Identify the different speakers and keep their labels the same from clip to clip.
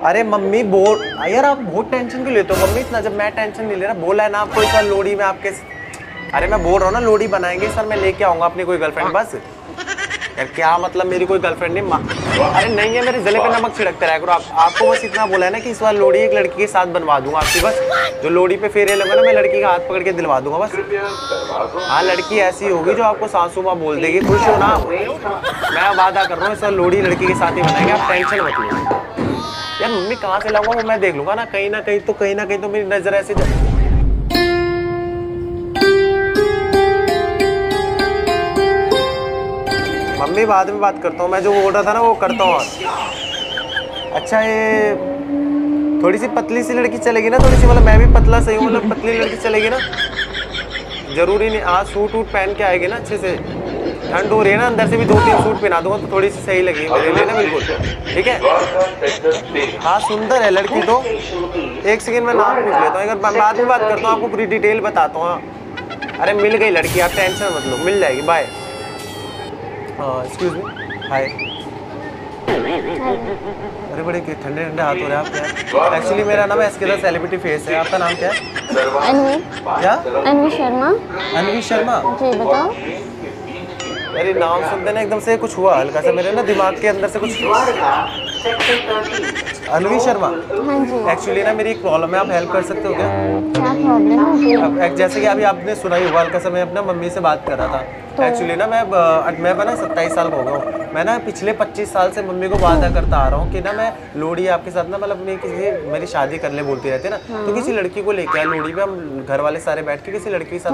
Speaker 1: अरे मम्मी बोल यार, आप बहुत टेंशन क्यों लेते हो मम्मी इतना, जब मैं टेंशन नहीं ले रहा। बोला है ना आपको इस बार लोहड़ी में आपके, अरे मैं बोल रहा हूँ ना लोहड़ी बनाएंगे सर, मैं लेके आऊंगा अपनी कोई गर्लफ्रेंड बस। यार क्या मतलब मेरी कोई गर्लफ्रेंड नहीं, अरे नहीं है, मेरे गले पे नमक छिड़कते रहा करो आप। आपको बस इतना बोला है ना कि इस बार लोहड़ी एक लड़की के साथ बनवा दूंगा आपकी, बस जो लोहड़ी पे फेरे लगा ना मैं लड़की का हाथ पकड़ के दिलवा दूंगा बस। हाँ लड़की ऐसी होगी जो आपको सासू माँ बोल देगी, खुश हो ना। मैं वादा कर रहा हूँ इस बार लोहड़ी लड़की के साथ ही बनाएंगे, आप टेंशन मत लो। यार मम्मी कहाँ से लाऊंगा वो मैं देख लूंगा ना, कहीं ना कहीं तो मेरी नजर ऐसे मम्मी बाद में बात करता हूँ, मैं जो बोल रहा था ना वो करता हूँ। अच्छा ये थोड़ी सी पतली सी लड़की चलेगी ना, थोड़ी सी, मतलब मैं भी पतला सही हूँ, मतलब पतली लड़की चलेगी ना। जरूरी नहीं आज सूट वूट पहन के आएगी ना अच्छे से, ठंड हो रही है ना, अंदर से भी 2-3 सूट पहना दूंगा तो थोड़ी सी सही लगेगी मेरे लिए ना, बिल्कुल ठीक है। हाँ सुंदर है लड़की तो, एक सेकंड में नाम पूछ लेता हूँ, अगर बाद में बात करता हूँ आपको पूरी डिटेल बताता हूँ। अरे मिल गई लड़की, आप टेंशन मत लो, मिल जाएगी, बाय। एक्सक्यूज मी, हाय। अरे बड़े ठंडे ठंडे हाथ हो रहे हैं आप। एक्चुअली मेरा नाम एसके द सेलिब्रिटी फेस है, आपका नाम क्या है?
Speaker 2: अनवी।
Speaker 1: क्या?
Speaker 2: अनवी शर्मा।
Speaker 1: अनवी शर्मा
Speaker 2: जी बताओ।
Speaker 1: अरे नाम सुनते ना एकदम से कुछ हुआ हल्का सा मेरे ना दिमाग के अंदर से कुछ। अनवी शर्मा।
Speaker 2: हाँ जी।
Speaker 1: एक्चुअली ना मेरी एक प्रॉब्लम है, आप हेल्प कर सकते हो क्या?
Speaker 2: क्या प्रॉब्लम है?
Speaker 1: जैसे कि अभी आपने सुना ही होगा, हल्का सा मैं अपना मम्मी से बात कर रहा था। एक्चुअली ना मैं ना 27 साल का हो गया हूँ। मैं ना पिछले 25 साल से मम्मी को वादा करता आ रहा हूँ कि ना मैं लोहड़ी आपके साथ ना, मतलब मेरी शादी करने बोलती रहती है ना, तो किसी लड़की को लेके आए लोहड़ी पे, हम घर वाले सारे बैठ के किसी लड़की के साथ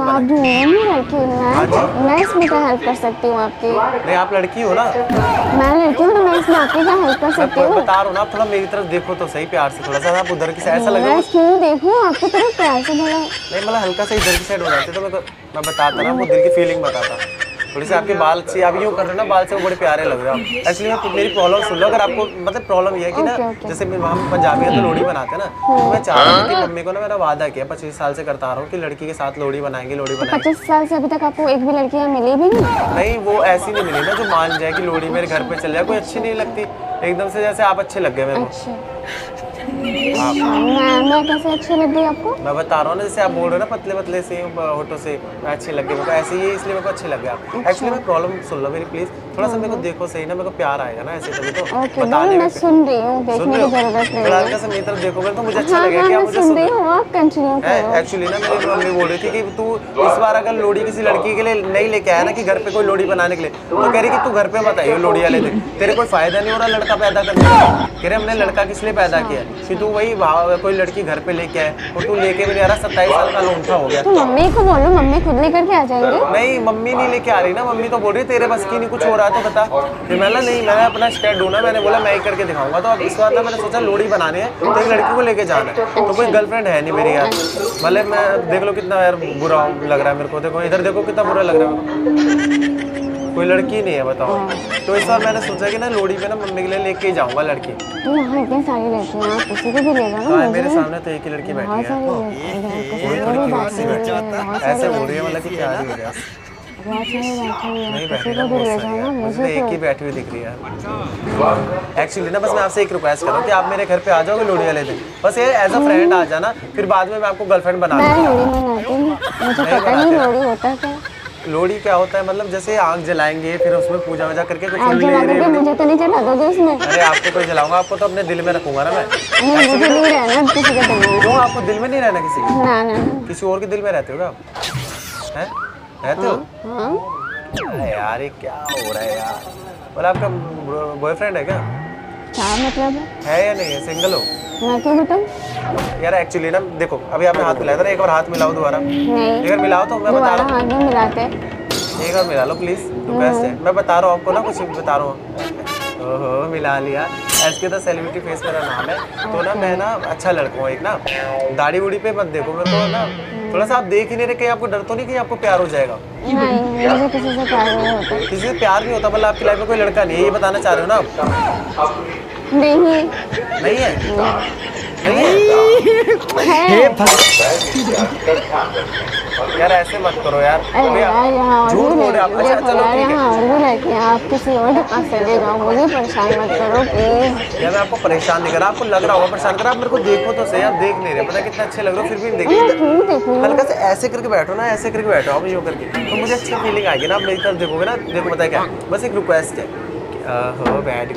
Speaker 2: मैं इसमें क्या हेल्प कर सकती हूँ आपकी?
Speaker 1: नहीं आप लड़की हो ना?
Speaker 2: मैं लड़की हूँ, मैं इसमें आपकी क्या हेल्प कर सकती हूँ?
Speaker 1: बता रहा हूँ ना, आप थोड़ा मेरी तरफ देखो तो सही, प्यार से थोड़ा सा, आप उधर की साइड ऐसा लग रहा है।
Speaker 2: क्यों देखूँ आपकी तरफ प्यार से? बोला
Speaker 1: नहीं मतलब हल्का सा इधर की साइड हो जाते तो मैं बताता ना, वो दिल की फीलिंग बताता। थोड़ी सी आपके बाल से आप यूँ कर रहे हो ना, बाल से वो बड़े प्यारे लग रहे हो। एक्चुअली मैं मेरी प्रॉब्लम सुन लो, अगर आपको मतलब प्रॉब्लम ये है कि ना जैसे हम पंजाबी है तो लोहड़ी बनाते हैं ना, तो मैं चाह रहा हूँ कि मम्मी को ना मेरा वादा किया 25 साल से करता आ रहा हूँ कि लड़की के साथ लोहड़ी बनाएंगे, लोहड़ी बनाएंगे।
Speaker 2: 25 साल से अभी तक आपको एक भी लड़की मिली भी नहीं?
Speaker 1: नहीं वो ऐसी नहीं मिली ना जो मान जाए कि लोहड़ी मेरे घर पे चल जाए, कोई अच्छी नहीं लगती एकदम से, जैसे आप अच्छे लग गए मेरे को।
Speaker 2: मैं कैसे अच्छी लग गई आपको?
Speaker 1: मैं बता रहा हूँ ना, जैसे आप बोल रहे हो ना पतले पतले से होठों से मैं अच्छे लग गए, मेरे को ऐसे ही इसलिए मेरे को अच्छे लग गया। एक्चुअली मैं प्रॉब्लम सुन लो मेरी प्लीज, थोड़ा सा मेरे को देखो सही ना, मेरे को प्यार आएगा ना ऐसे तभी तो बताने में।
Speaker 2: मैं सुन रही हूँ, देखने की जरूरत नहीं है।
Speaker 1: से मेरी तरफ देखोगे तो मुझे अच्छा लगेगा कि आप मुझे सुन रहे हो। एक्चुअली ना मेरी मम्मी बोल रही थी कि तू इस बार अगर लोहड़ी किसी लड़की के लिए नहीं लेके आया ना कि घर पे कोई लोहड़ी बनाने के लिए, तो कह रही कि तू घर पे मत आइयो लोहड़ी वाले दिन, तेरे कोई फायदा नहीं हो रहा लड़का पैदा करने का। कह रहे हमने लड़का किस लिए पैदा किया कि तू वही कोई लड़की घर पे लेके आए और तू लेके भी नहीं आ रहा, 27 साल का लोंठा हो गया।
Speaker 2: तो मम्मी को बोलो, मम्मी खुद लेकर के आ जाएंगे।
Speaker 1: नहीं मम्मी नहीं लेके आ रही ना, मम्मी तो बोल रही तेरे बस की नहीं, कुछ हो रहा है तो बता। फिर मैंने नहीं, मैंने अपना स्टेट ढूंढा, मैंने बोला मैं ही करके दिखाऊंगा। तो अब इस बार ना मैंने सोचा लोहड़ी बनानी है तो एक लड़की को लेके जाना है, तो कोई गर्लफ्रेंड है नहीं मेरी यार। मतलब मैं देख लो कितना यार बुरा लग रहा है मेरे को, देखो इधर देखो कितना बुरा लग रहा है, कोई लड़की नहीं है बताओ। तो इस बार मैंने सोचा कि ना लोहड़ी पे ना मम्मी के लिए लेके ही जाऊंगा लड़की।
Speaker 2: तो यहाँ इतनी सारी लड़कियाँ, आप किसी को भी ले जाओ ना।
Speaker 1: मेरे सामने तो एक ही लड़की बैठी है, ऐसे बोल रही है मतलब कि क्या हो गया। नहीं बैठी ना, मुझे एक ही बैठी हुई दिख रही है। एक्चुअली ना बस मैं आपसे एक रिक्वेस्ट कर रहा हूँ कि आप मेरे घर पे आ जाओगे लोहड़ी वाले दिन, बस ये एज अ फ्रेंड आ जाना, फिर बाद में मैं आपको गर्लफ्रेंड बना दूँगा। लोहड़ी क्या होता है मतलब जैसे आग जलाएंगे, फिर उसमें पूजा वूजा करके कुछ
Speaker 2: मुझे तो नहीं जला दोगे उसमें।
Speaker 1: अरे आपको तो जलाऊंगा, आपको तो अपने दिल में रखूंगा ना मैं।
Speaker 2: मुझे नहीं रहना किसी के दिल में।
Speaker 1: क्यों आपको दिल में नहीं रहना किसी के?
Speaker 2: ना
Speaker 1: किसी और के दिल में रहते हो आप? हैं रहते हो? अरे यार ये क्या हो रहा है यार, बोला आपका बॉयफ्रेंड है क्या?
Speaker 2: क्या मतलब
Speaker 1: है या नहीं है, सिंगल हो?
Speaker 2: मैं क्यों बताऊं?
Speaker 1: यार एक्चुअली ना देखो अभी आपने हाथ मिलाया था ना, एक बार हाथ मिलाओ दोबारा।
Speaker 2: नहीं
Speaker 1: एक बार मिलाओ तो मैं बता रहा हूँ।
Speaker 2: हाथ नहीं मिलाते।
Speaker 1: एक बार मिला लो प्लीज, रिक्वेस्ट है, मैं बता रहा हूँ आपको ना, कुछ बता रहा हूँ। ओहो मिला लिया। एसके द सेलिब्रिटी फेस मेरा नाम है। तो ना मैं ना अच्छा लड़का हूँ एक ना, दाढ़ी उड़ी पे मत देखो मेरे को ना, थोड़ा सा आप देख ही नहीं रहे, कहीं आपको डर तो नहीं कि आपको प्यार हो जाएगा?
Speaker 2: नहीं मुझे किसी से प्यार नहीं होता।
Speaker 1: किसी से प्यार नहीं होता मतलब आपकी लाइफ में कोई लड़का नहीं है, ये बताना चाह रहे हो ना आप?
Speaker 2: नहीं
Speaker 1: नहीं है? यार ऐसे मत करो यार, झूठ बोल रहे आप। अच्छा चलो ठीक है,
Speaker 2: आप किसी और के पास चले जाओ, मुझे परेशान मत करो प्लीज।
Speaker 1: यार मैं आपको परेशान नहीं कर रहा, आपको लग रहा होगा परेशान कर रहा। आप मेरे को देखो तो सही, आप देख नहीं रहे, पता कितने अच्छे लग रहे हो, फिर भी नहीं देखिए। हल्का से ऐसे करके बैठो ना, ऐसे करके बैठो आप, यूँ करके, तो मुझे अच्छी फीलिंग आएगी ना। आप मेरी तरफ देखोगे ना, देखो पता है क्या, बस एक रिक्वेस्ट है। हो बैठ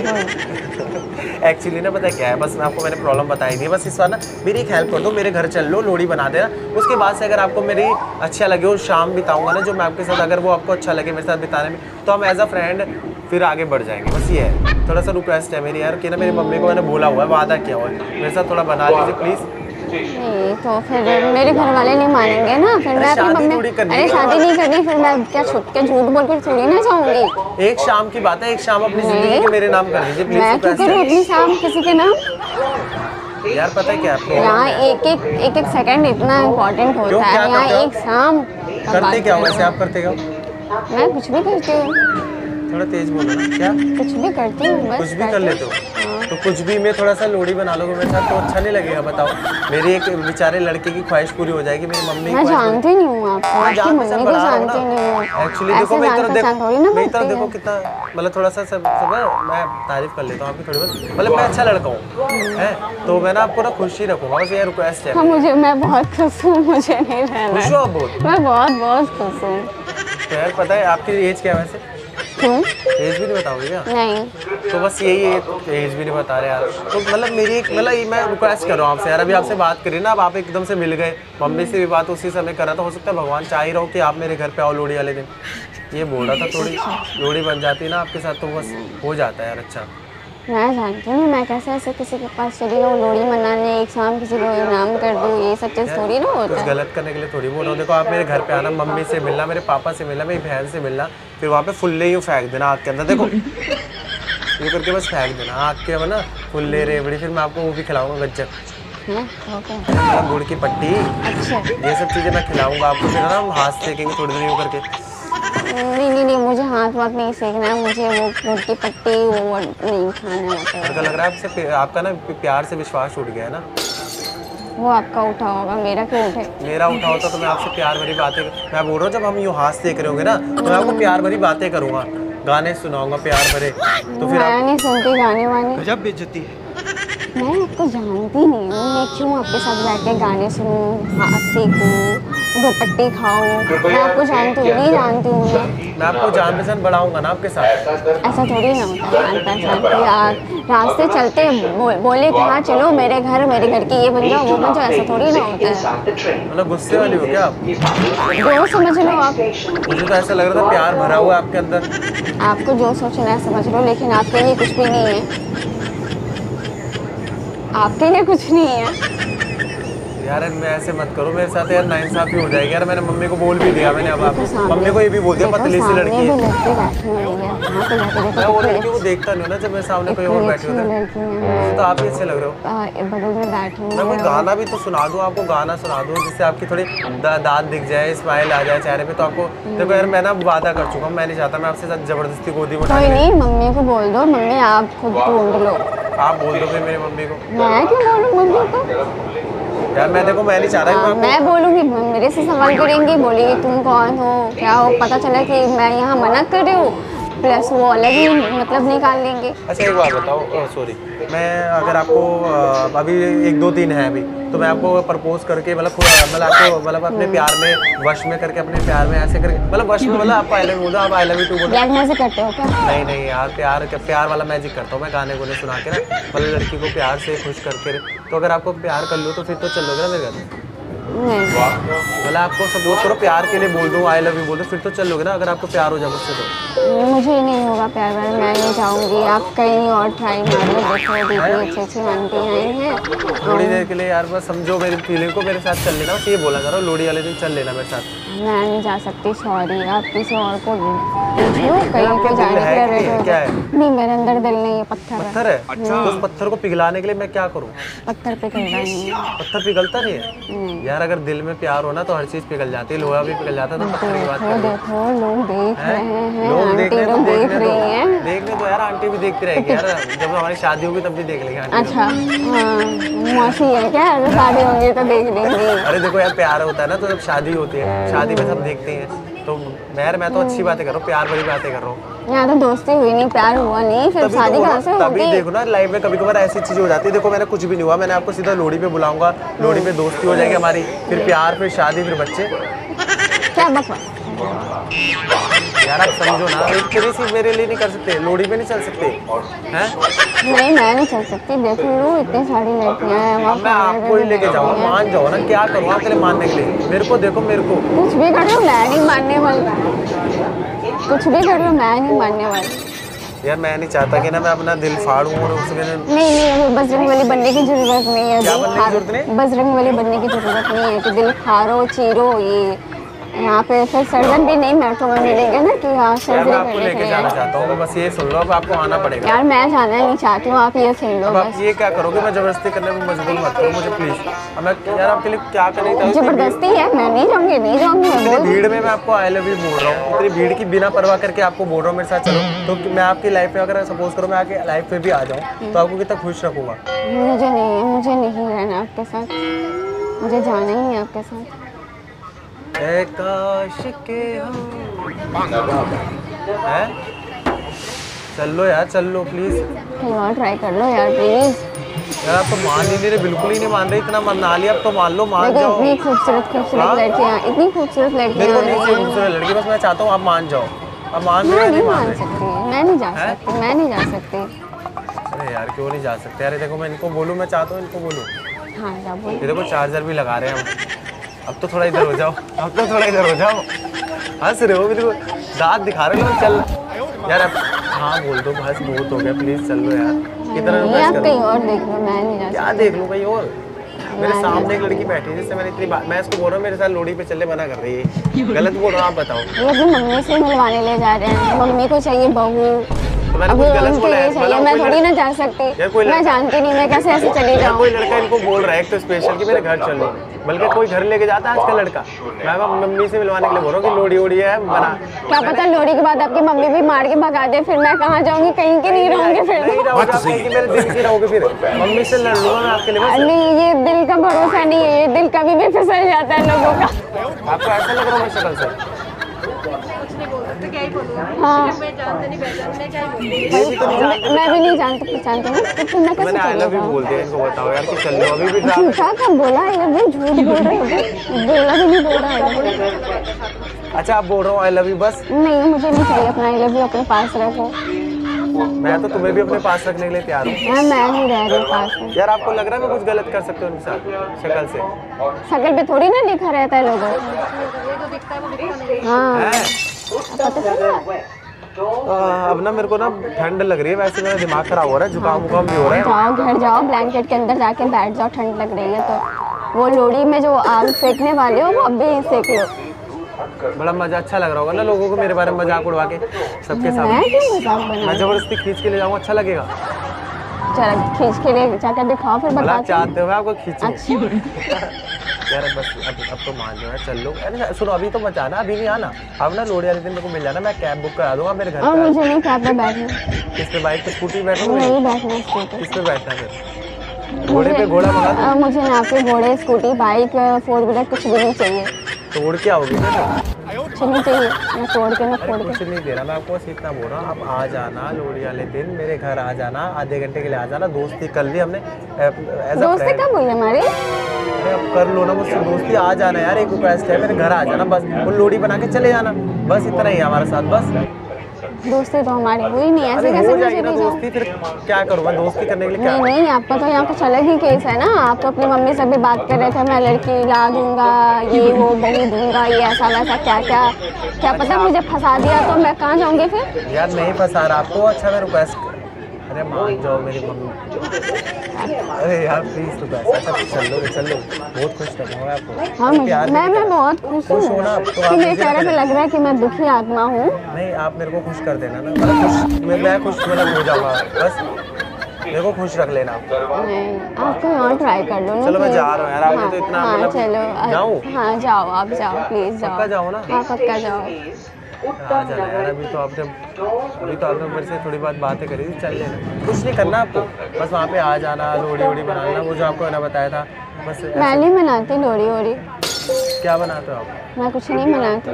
Speaker 1: गए। एक्चुअली ना पता क्या है, बस मैं आपको मैंने प्रॉब्लम बताई थी, बस इस बार ना मेरी एक हेल्प कर दो, मेरे घर चल लो, लोहड़ी बना देना। उसके बाद से अगर आपको मेरी अच्छा लगे और शाम बिताऊंगा ना जो मैं आपके साथ, अगर वो आपको अच्छा लगे मेरे साथ बिताने में, तो हम एज अ फ्रेंड फिर आगे बढ़ जाएंगे। बस ये है, थोड़ा सा रिक्वेस्ट है मेरी यार कि ना, मेरी मम्मी को मैंने बोला हुआ है, वादा किया हुआ है, मेरे साथ थोड़ा बना लीजिए प्लीज़।
Speaker 2: नहीं तो फिर मेरे घर वाले नहीं मानेंगे ना, फिर मैं अपनी मम्मी, अरे शादी नहीं करनी, फिर मैं क्या छुट के झूठ बोल कर थोड़ी ना जाऊंगी।
Speaker 1: एक शाम की बात है, एक शाम अपनी जिंदगी के मेरे नाम कर दीजिए प्लीज।
Speaker 2: मैं क्यों करूँ अपनी शाम किसी के नाम?
Speaker 1: यार पता है क्या
Speaker 2: यहाँ एक सेकंड इतना इम्पोर्टेंट होता है, यहाँ एक शाम
Speaker 1: करते क्या हो वैसे आप? करते क्या?
Speaker 2: मैं कुछ भी करती हूँ।
Speaker 1: थोड़ा तेज बोलो ना। क्या
Speaker 2: कुछ भी करती हूँ? बस
Speaker 1: कुछ भी कर लेते हो? तो कुछ भी में थोड़ा सा लोहड़ी बना लोगे मेरे साथ तो अच्छा नहीं लगेगा? बताओ, मेरी एक बेचारे लड़के की ख्वाहिश पूरी हो जाएगी, मेरी मम्मी की।
Speaker 2: मैं जानती नहीं हूँ आपको, आपकी मम्मी को जानती नहीं हूँ।
Speaker 1: एक्चुअली देखो मेरी तरफ देखो कितना, मतलब थोड़ा सा सब मैं तारीफ कर लेता हूँ आपकी थोड़ी बहुत, मतलब मैं अच्छा लड़का हूँ है, तो मैं ना आपको ना खुश ही रखूँगा, बस ये रिक्वेस्ट है।
Speaker 2: हाँ मुझे, मैं बहुत खुश हूँ, मुझे नहीं रहना।
Speaker 1: खुश हो आप बहुत?
Speaker 2: मैं बहुत खुश हूँ।
Speaker 1: तो यार पता है आपकी एज क्या है वैसे? एज भी नहीं बताओगे क्या?
Speaker 2: नहीं।
Speaker 1: तो बस यही एज भी नहीं बता रहे यार। तो मतलब मेरी मतलब मैं रिक्वेस्ट कर रहा हूँ आपसे यार, अभी आपसे बात करी ना, अब आप एकदम से मिल गए, मम्मी से भी बात उसी समय कर रहा था, हो सकता है भगवान चाह ही रहा हो कि आप मेरे घर पे आओ लोहड़ी वाले दिन। ये बोल रहा था, थोड़ी लोहड़ी बन जाती ना आपके साथ तो बस हो जाता है यार। अच्छा
Speaker 2: मैं जानती हूँ मैं कैसे ऐसे किसी के पास चली जाऊँ लोहड़ी मनाने, एक शाम किसी को इनाम कर दूँ, ये सब चीज़ थोड़ी ना होता है।
Speaker 1: कुछ गलत करने के लिए थोड़ी बोल रहा हूँ। देखो आप मेरे घर पे आना, मम्मी से मिलना, मेरे पापा से मिलना, मेरी बहन से मिलना, फिर वहाँ पे फुल्ले यूँ फेंक देना आग के अंदर, देखो ये करके बस फेंक देना आग के है ना, फुल्ले रेवड़ी, फिर मैं आपको वो भी खिलाऊंगा गज्जक, गुड़ की पट्टी।
Speaker 2: अच्छा
Speaker 1: ये सब चीज़ें मैं खिलाऊंगा आपको, फिर ना हम हाथ सेकेंगे थोड़ी देर यूँ करके।
Speaker 2: नहीं मुझे हाथ वाथ नहीं सेकना है, मुझे वो गुड़ की पट्टी वो नहीं खाना है।
Speaker 1: ऐसा लग रहा है आपसे, आपका ना प्यार से विश्वास उठ गया है ना?
Speaker 2: वो आपका उठा होगा, मेरा क्यों उठे?
Speaker 1: मेरा उठा होता तो मैं आपसे प्यार भरी बातें, मैं बोल रहा हूँ जब हम यूँ हाथ सेक रहे होंगे ना तो मैं आपको प्यार भरी बातें करूँगा, गाने सुनाऊंगा प्यार भरे, तो फिर
Speaker 2: मैं नहीं सुनती गाने वाने।
Speaker 1: गजब बेइज्जती है।
Speaker 2: मैं आपको जानती नहीं हूँ, मैं क्यों आपके साथ बैठ के गाने सुनूँ, हाथ सेकूँ, दुपट्टी खाऊँ? मैं आपको जानती हूँ, नहीं जानती हूँ
Speaker 1: मैं आपको जान पहचान बढ़ाऊंगा ना आपके साथ।
Speaker 2: ऐसा थोड़ी ना होता है जान पहचान। रास्ते चलते बोले कि हाँ चलो मेरे घर की ये बन जाओ वो बन जाओ, ऐसा थोड़ी ना होता है।
Speaker 1: मतलब गुस्से वाली हो क्या आप?
Speaker 2: जो समझ लो आप।
Speaker 1: मुझे तो ऐसा लग रहा था प्यार भरा हुआ है आपके अंदर।
Speaker 2: आपको जो सोचना है समझ लो, लेकिन आपके लिए कुछ भी नहीं है, आपके लिए कुछ नहीं है।
Speaker 1: यार मैं ऐसे मत करो मेरे साथ यार, नाइंसाफी हो जाएगी यार। मैंने मम्मी को बोल भी दिया, मैंने अब आपको मम्मी को ये भी बोल दिया पतली सी लड़की है। मैं वो लड़की को देखता नहीं ना, जब मेरे सामने कोई और बैठी होती है तो आप ही अच्छे लग रहे हो।
Speaker 2: बगल में बैठी
Speaker 1: मैं कोई गाना भी तो सुना दूँ आपको, गाना सुना दूँ जिससे आपकी थोड़ी दांत दिख जाए, स्माइल आ जाए चेहरे पे, तो आपको देखो यार मैं ना वादा कर चुका हूँ, मैं नहीं चाहता मैं आपसे साथ जबरदस्ती गोदी में।
Speaker 2: कोई नहीं, मम्मी को बोल दो, मम्मी आप खुद ढूंढ लो।
Speaker 1: आप बोल दो फिर मेरी मम्मी को।
Speaker 2: मैं क्यों बोलूँ मम्मी को?
Speaker 1: यार मैं देखो मैं नहीं चाह रहा
Speaker 2: मैं बोलूँगी, मेरे से सवाल करेंगी, बोलेगी तुम कौन हो क्या हो, पता चला कि मैं यहाँ मना कर रही हूँ, प्लस वो अलग ही मतलब निकाल लेंगे।
Speaker 1: अच्छा एक बात बताओ, सॉरी मैं अगर आपको अभी 1-2 दिन है अभी, तो मैं आपको प्रपोज करके मतलब आपको मतलब अपने प्यार में वश में करके, अपने प्यार में ऐसे करके, मतलब वश में, मतलब आपको आई लव यू बोल दो, आप आई लव यू टू बोल दो।
Speaker 2: मैजिक करते हो क्या?
Speaker 1: नहीं यार, प्यार वाला मैजिक करता हूँ मैं, गाने गुने सुना के ना, मतलब लड़की को प्यार से खुश करके। तो अगर आपको प्यार कर लो तो फिर तो चलोगे ना मेरे घर? मतलब आपको सपोज करो प्यार के लिए बोल दूँ, आई लव यू बोल दो, फिर तो चलोगे ना अगर आपको प्यार हो जाए मुझसे? तो
Speaker 2: मुझे नहीं होगा प्यार वाला, मैं नहीं जाऊंगी, आप कहीं और ट्राई मारो, देखो दीदी अच्छी आंटी आई हैं
Speaker 1: थोड़ी देर के लिए यार, बस समझो मेरी फीलिंग को, मेरे साथ चल लेना, बस ये बोला करो, लोहड़ी वाले दिन चल लेना मेरे साथ।
Speaker 2: मैं नहीं जा सकती, सॉरी, आप किसी और को कहीं पे जाने के लिए
Speaker 1: क्या है?
Speaker 2: नहीं मेरे अंदर दिल नहीं है, पत्थर है।
Speaker 1: अच्छा तो उस पत्थर को पिघलाने के लिए मैं क्या करूँ?
Speaker 2: पत्थर पिघलता नहीं है।
Speaker 1: पत्थर पिघलता नहीं है यार अगर दिल में प्यार हो ना तो हर चीज पिघल जाती है, लोहा भी पिघल जाता है। तो पत्थर की बात कर
Speaker 2: देखो लोग देख रहे हैं,
Speaker 1: लोग देख
Speaker 2: आंटी लोग देख रही हैं।
Speaker 1: देखने तो यार आंटी भी देखती रहेगी यार, जब हमारी शादी होगी तब भी देख लेंगे आंटी।
Speaker 2: अच्छा हाँ, मौसी है क्या, अगर शादी होगी तो देख लेंगी।
Speaker 1: अरे देखो यार प्यार होता है ना तो जब शादी होती है, शादी में सब देखते हैं। तो मैं तो अच्छी बातें कर रहा हूँ, प्यार वाली बातें कर रहा हूँ।
Speaker 2: यहाँ तो दोस्ती हुई नहीं, प्यार हुआ नहीं, फिर शादी कहाँ से
Speaker 1: तभी
Speaker 2: होगी?
Speaker 1: देखो ना लाइफ में कभी कभार ऐसी चीजें हो जाती है। देखो मैंने कुछ भी नहीं हुआ, मैंने आपको सीधा लोहड़ी पे बुलाऊंगा, लोहड़ी पे दोस्ती हो जाएगी हमारी, फिर प्यार, फिर शादी, फिर बच्चे।
Speaker 2: क्या बकवास
Speaker 1: यार आप समझो ना, एक तेरे सिर्फ मेरे लिए नहीं कर सकते, लोहड़ी पे नहीं चल सकते हैं?
Speaker 2: नहीं, मैं नहीं चल सकती। देख लो इतनी सारी लड़कियां हैं वहाँ,
Speaker 1: मैं आपको ही लेके जाऊंगा, मान जाओ ना, क्या करूँ आपके लिए मानने के लिए? मेरे को देखो, मेरे को
Speaker 2: कुछ भी कर लो मैं नहीं मानने वाली, कुछ भी कर लो मैं नहीं मानने वाली।
Speaker 1: यार मैं नहीं चाहता कि ना मैं अपना दिल फाड़ूं और उसमें
Speaker 2: नहीं, बजरंग वाली बनने की जरूरत नहीं है।
Speaker 1: क्या बनने की जरूरत नहीं?
Speaker 2: बजरंग वाली बनने की जरूरत नहीं है कि दिल फाड़ो चीरो। ये यहाँ पे फिर सर्जन भी नहीं मेट्रो में मिलेंगे ना कि हाँ
Speaker 1: यार
Speaker 2: सर्जरी
Speaker 1: मैं आपको
Speaker 2: करने के
Speaker 1: लेके
Speaker 2: लिए।
Speaker 1: जाना चाहता हूँ, बस ये सुन लो, अब आपको आना पड़ेगा।
Speaker 2: यार मैं जाना नहीं चाहती हूँ, आप ये सुन लो
Speaker 1: अब आप
Speaker 2: बस।
Speaker 1: ये क्या करोगे? मैं जबरदस्ती करने में मजबूर मत करो मुझे प्लीज। अब मैं यार आपके लिए क्या करने का?
Speaker 2: जबरदस्ती है, मैं नहीं जाऊँगी, नहीं जाऊँगी।
Speaker 1: इतनी भीड़ में मैं आपको आई लव यू बोल रहा हूँ, इतनी भीड़ की बिना परवाह करके आपको बोल रहा हूँ मेरे साथ चलो। तो मैं आपकी लाइफ में अगर सपोज करो मैं आपकी लाइफ में भी आ जाऊँ तो आपको कितना खुश रखूंगा।
Speaker 2: मुझे नहीं रहना आपके साथ, मुझे जाना ही है आपके साथ।
Speaker 1: काश के हम हैं? चल लो यार, चल लो प्लीज।
Speaker 2: कहीं और ट्राई कर लो यार प्लीज।
Speaker 1: यार आप तो मान ही नहीं रहे, बिल्कुल ही नहीं मान रहे। इतना मना लिया, अब तो मान लो, मान जाओ।
Speaker 2: इतनी खूबसूरत लड़कियाँ, इतनी खूबसूरत
Speaker 1: मेरे को नहीं चाहिए
Speaker 2: लड़कियाँ।
Speaker 1: खूबसूरत लड़की, बस मैं चाहता हूँ आप मान जाओ। अब मान
Speaker 2: मैं
Speaker 1: रहे
Speaker 2: नहीं
Speaker 1: नहीं मान
Speaker 2: मान
Speaker 1: रहे?
Speaker 2: सकती, मैं नहीं जा सकती, मैं नहीं जा सकती।
Speaker 1: अरे यार क्यों नहीं जा सकते? अरे देखो मैं इनको बोलूँ, मैं चाहता हूँ इनको बोलूँ।
Speaker 2: हाँ जा बोल।
Speaker 1: ये देखो चार्जर भी लगा रहे हैं हम। अब तो थोड़ा इधर हो जाओ, अब तो थोड़ा इधर हो जाओ। हंस रहे हो, बिल्कुल दांत दिखा रहे हो। चल यार अब हाँ बोल दो, बस बहुत हो गया, प्लीज चल लो यार। कितना
Speaker 2: नहीं, आप कहीं और देख लो, मैं नहीं जा
Speaker 1: क्या देख लूँ कहीं और? मेरे सामने एक लड़की बैठी है जिससे मैंने इतनी बात, मैं इसको बोल रहा हूँ मेरे साथ लोहड़ी पे चलने मना कर रही है। गलत बोल रहा हूँ, आप बताओ।
Speaker 2: ये अपनी मम्मी से मिलवाने ले जा रहे हैं, मम्मी को चाहिए बहू,
Speaker 1: तो मैंने
Speaker 2: अब
Speaker 1: कुछ गलत
Speaker 2: उनके
Speaker 1: बोला है?
Speaker 2: लिए चाहिए, मैं थोड़ी ना जा सकती। मैं जानती नहीं, मैं कैसे ऐसे चली जाऊँ?
Speaker 1: कोई लड़का इनको बोल रहा है एक तो स्पेशल कि मेरे घर चलो, बल्कि कोई घर लेके जाता है आजकल लड़का। मैं मम्मी से मिलवाने के लिए बोल रहा हूँ कि लोहड़ी ओड़ी है बना।
Speaker 2: क्या पता लोहड़ी के बाद आपकी मम्मी भी मार के भगा दे, फिर मैं कहाँ जाऊँगी? कहीं की नहीं रहूँगी फिर।
Speaker 1: नहीं रहोगे आप, कहीं की मेरे दिल की रहोगे फिर। मम्मी से लड़ लूंगा मैं आपके लिए बस।
Speaker 2: नहीं, ये दिल का भरोसा नहीं है, ये दिल कभी भी फिसल जाता है लोगों का।
Speaker 1: आपको ऐसा लग रहा है मेरी शक्ल से?
Speaker 2: हाँ
Speaker 3: मैं जानते नहीं पहचानते क्या ही बोलूं।
Speaker 2: मैं भी नहीं जानती पहचानती ना, तो फिर मैं कैसे
Speaker 1: मैंने आई लव यू
Speaker 2: चलूँगा?
Speaker 1: बोल दिया, इनको बताओ यार कि चल लो अभी भी।
Speaker 2: झूठा कब बोला है? ये झूठ बोल रहे हो, बोला भी नहीं बोल रहा है।
Speaker 1: अच्छा आप बोल रहा हूँ आई लव यू बस?
Speaker 2: नहीं, मुझे नहीं चाहिए अपना आई लव यू, अपने पास रखो।
Speaker 1: मैं तो तुम्हें भी अपने पास रखने के लिए तैयार हूँ।
Speaker 2: मैं नहीं रह रही पास में।
Speaker 1: यार आपको लग रहा है मैं कुछ गलत कर सकती हूँ उनके साथ शक्ल से?
Speaker 2: शक्ल पे थोड़ी ना लिखा रहता है लोगों को।
Speaker 3: ये जो दिखता है वो दिखता नहीं है।
Speaker 2: हाँ
Speaker 1: है?
Speaker 2: पता चला।
Speaker 1: अब ना मेरे को ना ठंड लग रही है, वैसे मेरा दिमाग खराब हो रहा है, जुकाम वुकाम भी हो रहा है।
Speaker 2: जाओ घर जाओ, ब्लैंकेट के अंदर जाके बैठ जाओ, ठंड लग रही है तो। वो लोहड़ी में जो आग सेकने वाले हो वो अभी सेक लो।
Speaker 1: बड़ा मजा अच्छा लग रहा होगा ना लोगों को मेरे बारे में मजाक उड़वा के सबके सामने।
Speaker 2: मैं क्यों मजाक
Speaker 1: मैं
Speaker 2: बनाऊं?
Speaker 1: जबरदस्ती खींच के ले जाऊंगा, अच्छा लगेगा?
Speaker 2: चलो खींच के ले जाकर दिखाओ, फिर
Speaker 1: भला
Speaker 2: बताती हूँ।
Speaker 1: चाहते हो मैं आपको खींचूं?
Speaker 2: अच्छा
Speaker 1: यार बस अब तो मान जाओ यार, चल लो। अरे सुनो अभी तो मत आना, अभी नहीं आना। अब ना लोहड़ी वाले दिन मेरे को मिल जाना, मैं कैब बुक करा दूंगा मेरे घर
Speaker 2: और
Speaker 1: पे।
Speaker 2: मुझे नहीं कैब पे बैठना,
Speaker 1: किस पे? बाइक पे, स्कूटी पे बैठोगे?
Speaker 2: नहीं बैठना स्कूटी।
Speaker 1: किस पे बैठना है फिर? घोड़े पे? घोड़ा मंगा दूं?
Speaker 2: मुझे ना पे घोड़े, स्कूटी, बाइक, फोर व्हीलर कुछ भी नहीं चाहिए।
Speaker 1: तो उड़ के आओगे फिर?
Speaker 2: कुछ नहीं चाहिए, मैं तोड़ के ना फोड़
Speaker 1: कुछ
Speaker 2: के।
Speaker 1: नहीं दे रहा मैं आपको, बस इतना बोल रहा हूँ। आप आ जाना लोहड़ी वाले दिन, मेरे घर आ जाना, आधे घंटे के लिए आ जाना। दोस्ती कर ली हमने एज अ
Speaker 2: दोस्ती
Speaker 1: फ्रेंड।
Speaker 2: कब हुई हमारी?
Speaker 1: अरे अब कर लो ना मुझसे दोस्ती, आ जाना यार, एक रिक्वेस्ट है, मेरे घर आ जाना बस, वो लोहड़ी बना के चले जाना, बस इतना ही है हमारे साथ बस।
Speaker 2: दोस्ती तो हमारी हुई नहीं, ऐसे
Speaker 1: अरे
Speaker 2: कैसे
Speaker 1: हो
Speaker 2: मैं
Speaker 1: जाएगी ना
Speaker 2: चली जाऊँ?
Speaker 1: दोस्ती, फिर क्या करूँ मैं दोस्ती करने के लिए? क्या
Speaker 2: नहीं नहीं, आपका तो यहाँ कुछ अलग ही केस है ना। आप तो अपनी मम्मी से भी बात कर रहे थे, मैं लड़की ला दूंगा, ये वो बहू दूंगा, ये ऐसा वैसा क्या क्या। क्या पता मुझे फंसा दिया तो मैं कहाँ जाऊँगी फिर?
Speaker 1: यार नहीं फंसा रहा आपको। अच्छा मैं रिक्वेस्ट, अरे मान जाओ मेरी मम्मी। अरे यार प्लीज तो पैसा, अच्छा चल लो, बहुत खुश रहूँगा आपको।
Speaker 2: हाँ
Speaker 1: प्यार
Speaker 2: मैं बहुत खुश हूँ
Speaker 1: खुश हो ना आप तो?
Speaker 2: कि
Speaker 1: आप
Speaker 2: मेरे
Speaker 1: मुझे
Speaker 2: चेहरे पे लग रहा है कि मैं दुखी आत्मा हूँ।
Speaker 1: नहीं, आप मेरे को खुश कर देना ना, मतलब खुश, मैं खुश मतलब हो जाऊँगा बस। देखो खुश रख लेना आप।
Speaker 2: नहीं, आप कोई और ट्राई कर लो ना।
Speaker 1: चलो मैं
Speaker 2: please।
Speaker 1: जा रहा हूँ यार, आपने तो इतना
Speaker 2: हाँ
Speaker 1: मतलब
Speaker 2: चलो
Speaker 1: जाऊँ?
Speaker 2: हाँ जाओ, आप जाओ प्लीज जाओ।
Speaker 1: पक्का जाओ ना?
Speaker 2: हाँ पक्का जाओ।
Speaker 1: आ जाना यार, अभी तो आपने मेरे से थोड़ी बात बातें करी थी, चल लेना। कुछ नहीं करना आपको, बस वहाँ पे आ जाना, लोड़ी वोड़ी बनाना, वो जो आपको मैंने बताया था बस
Speaker 2: मैं
Speaker 1: ऐसे।
Speaker 2: नहीं बनाती लोड़ी वोड़ी,
Speaker 1: क्या बनाते हो आप?
Speaker 2: मैं कुछ नहीं बनाती।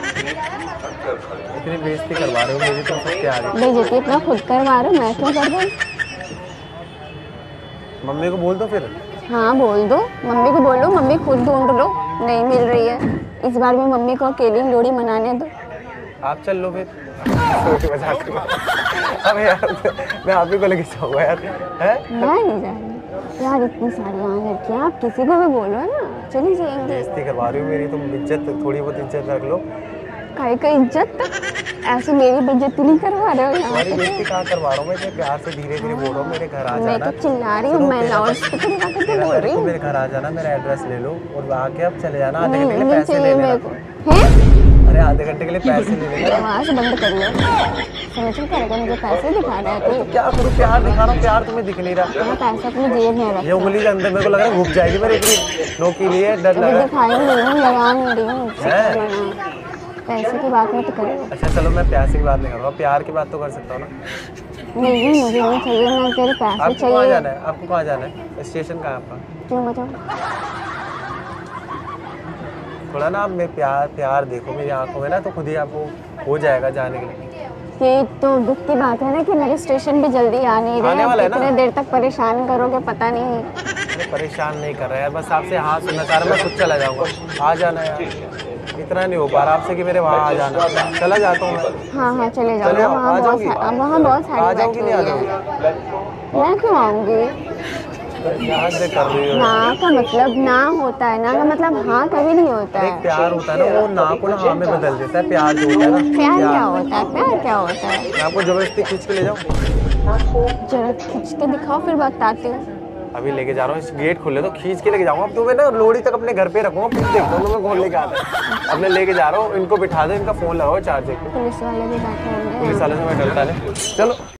Speaker 1: इतनी बेइज्जती करवा रहे हो मेरी तो सबके आगे।
Speaker 2: बेइज्जती अपना खुद करवा रहे हो, मैं क्यों कर रहा हूँ?
Speaker 1: मम्मी को बोल दो फिर।
Speaker 2: हाँ बोल दो, मम्मी को बोलो, मम्मी खुद ढूंढ लो, नहीं मिल रही है। इस बार भी मम्मी को अकेली लोड़ी मनाने दो।
Speaker 1: आप चल लो फिर। मजाक कर रहा हूँ। अब यार मैं आप ही को लेके जाऊँगा यार, है?
Speaker 2: मैं नहीं जा रही यार, इतनी सारी लड़कियाँ, आप किसी को भी बोलो ना, चली जाएंगी।
Speaker 1: बेइज्जती करवा रही हो मेरी, तुम इज्जत, थोड़ी बहुत इज्जत रख लो।
Speaker 2: काहे का इज्जत? ऐसे मेरी बेइज्जती नहीं करवा रहे हो यहाँ
Speaker 1: तुम्हारी
Speaker 2: पे।
Speaker 1: बेइज्जती कहाँ करवा रहा हूँ मैं? इतने प्यार से धीरे धीरे बोल रहा हूँ, मेरे घर आ
Speaker 2: मैं
Speaker 1: जाना।
Speaker 2: तो चिल्ला रही हूँ,
Speaker 1: सुनो,
Speaker 2: मैं
Speaker 1: तेरा
Speaker 2: लाउड स्पीकर लगा के तो बोल रही हूँ।
Speaker 1: मेरे घर आ जाना, मेरा एड्रेस ले लो और आके अब चले जाना। आधे घंटे के लिए
Speaker 2: नहीं
Speaker 1: पैसे ले
Speaker 2: चाहिए मेरे
Speaker 1: लेना।
Speaker 2: को। हैं?
Speaker 1: अरे आधे घंटे के लिए पैसे ले लेना।
Speaker 2: आवाज़ बंद कर लो। समझ नहीं पड़ेगा, मुझे पैसे दिखा रहा है
Speaker 1: तो
Speaker 2: तू।
Speaker 1: क्या करूँ, प्यार दिखा रहा हूँ, प्यार तुम्हें दिख नहीं रहा।
Speaker 2: मैं पैसे अपनी जेब में
Speaker 1: ये
Speaker 2: रखता हूँ।
Speaker 1: उंगली के अंदर मेरे को लग रहा है घुस जाएगी मेरी, इतनी नोकीली है, डर लग
Speaker 2: अभी
Speaker 1: रहा है।
Speaker 2: दिखाई नहीं रही हूँ, लगा नहीं रही हूँ।
Speaker 1: हैं?
Speaker 2: पैसे की बात मत करो।
Speaker 1: अच्छा चलो, मैं पैसे की बात नहीं कर रहा, प्यार की बात तो कर सकता हूँ ना।
Speaker 2: नहीं मुझे नहीं चाहिए, मैं तेरे पैसे
Speaker 1: आपको कहाँ
Speaker 2: चाहिए।
Speaker 1: जाना है? आपको कहाँ जाना है? स्टेशन कहाँ है आपका?
Speaker 2: क्यों बताओ?
Speaker 1: थोड़ा ना आप मेरे प्यार देखो मेरी आंखों में ना, तो खुद ही आपको हो जाएगा जाने के लिए।
Speaker 2: ये तो दुख की बात है ना कि मेरे स्टेशन भी जल्दी आ नहीं
Speaker 1: आने
Speaker 2: रहे।
Speaker 1: वाला है ना?
Speaker 2: कितने देर तक परेशान करोगे पता नहीं।
Speaker 1: अरे परेशान नहीं कर रहा है, बस आपसे हाँ सुनना चाह रहा, मैं खुद चला जाऊँगा। आ जाना यार, इतना नहीं हो पा रहा आपसे कि मेरे वहाँ आ जाना। चला जाता हूँ मैं।
Speaker 2: हाँ हाँ चले जाओ,
Speaker 1: चले आओ,
Speaker 2: वहाँ
Speaker 1: आ
Speaker 2: बहुत
Speaker 1: जाओगी?
Speaker 2: वहाँ बहुत
Speaker 1: आ
Speaker 2: सारी
Speaker 1: जाओगी
Speaker 2: बैठी
Speaker 1: नहीं आ
Speaker 2: हुई
Speaker 1: जाओगी?
Speaker 2: हैं। मैं क्यों आऊँगी?
Speaker 1: याद से कर रही हो।
Speaker 2: ना का मतलब ना होता है, ना का मतलब हाँ कभी नहीं होता
Speaker 1: एक
Speaker 2: है।
Speaker 1: प्यार होता है ना, वो ना को ना हाँ में बदल देता है। प्यार जो होता है ना,
Speaker 2: प्यार क्या होता है? प्यार क्या होता है?
Speaker 1: मैं आपको जबरदस्ती खींच के ले जाऊँ?
Speaker 2: जरा खींच के दिखाओ फिर बताती हूँ।
Speaker 1: अभी लेके जा रहा हूँ, इस गेट खोले तो खींच के लेके जाऊंगा। अब तुम्हें ना लोड़ी तक अपने घर पे रखूंगा, फिर देखता हूँ तुम्हें कौन लेके आता है। अब मैं लेके जा रहा हूँ, इनको बिठा दो, इनका फोन लगाओ चार्जिंग पे।
Speaker 2: पुलिस वाले भी बैठे होंगे।
Speaker 1: पुलिस वाले से मैं डरता नहीं। चलो।